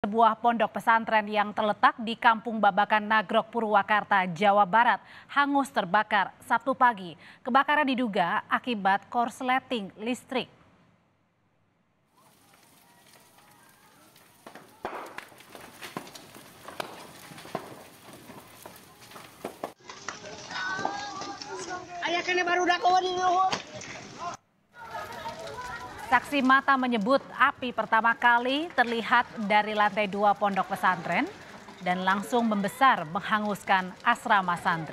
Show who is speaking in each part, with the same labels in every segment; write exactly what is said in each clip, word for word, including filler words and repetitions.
Speaker 1: sebuah pondok pesantren yang terletak di Kampung Babakan Nagrok, Purwakarta, Jawa Barat, hangus terbakar Sabtu pagi. Kebakaran diduga akibat korsleting listrik.
Speaker 2: Ayah kena baru dakwah di luhur.
Speaker 1: Saksi mata menyebut api pertama kali terlihat dari lantai dua pondok pesantren dan langsung membesar menghanguskan asrama santri.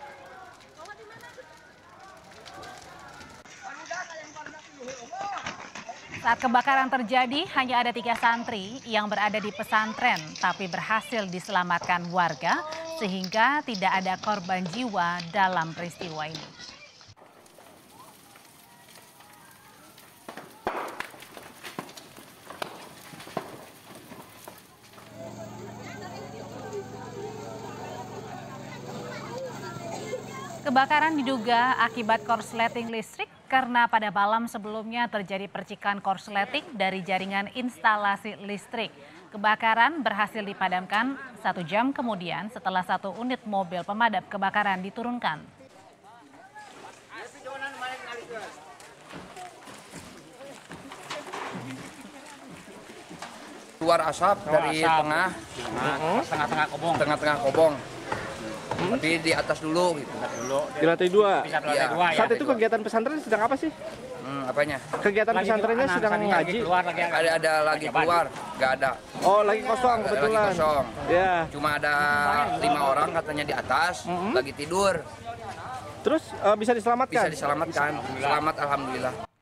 Speaker 1: Saat kebakaran terjadi, hanya ada tiga santri yang berada di pesantren, tapi berhasil diselamatkan warga sehingga tidak ada korban jiwa dalam peristiwa ini. Kebakaran diduga akibat korsleting listrik karena pada malam sebelumnya terjadi percikan korsleting dari jaringan instalasi listrik. Kebakaran berhasil dipadamkan satu jam kemudian setelah satu unit mobil pemadam kebakaran diturunkan.
Speaker 3: Keluar asap dari
Speaker 4: asap.
Speaker 3: tengah,
Speaker 4: Tengah-tengah kobong.
Speaker 3: tengah-tengah kobong. Hmm? Tapi di atas dulu gitu.
Speaker 4: Dulu.
Speaker 5: Di lantai dua.
Speaker 4: Bisa lantai
Speaker 3: Iya.
Speaker 4: dua ya.
Speaker 5: Saat itu kegiatan pesantren sedang apa sih?
Speaker 3: Hmm, apanya?
Speaker 5: Kegiatan
Speaker 4: Lagi
Speaker 5: pesantrennya
Speaker 4: anak
Speaker 5: sedang
Speaker 4: tadi lagi
Speaker 5: ngaji.
Speaker 4: keluar lagi.
Speaker 3: Ada ada lagi keluar, nggak ada.
Speaker 5: Oh, lagi kosong
Speaker 3: Lagi
Speaker 5: kebetulan.
Speaker 3: kosong.
Speaker 5: Ya.
Speaker 3: Cuma ada lima orang katanya di atas,
Speaker 5: Mm-hmm.
Speaker 3: lagi tidur.
Speaker 5: Terus eh, bisa diselamatkan?
Speaker 3: Bisa diselamatkan. Selamat alhamdulillah.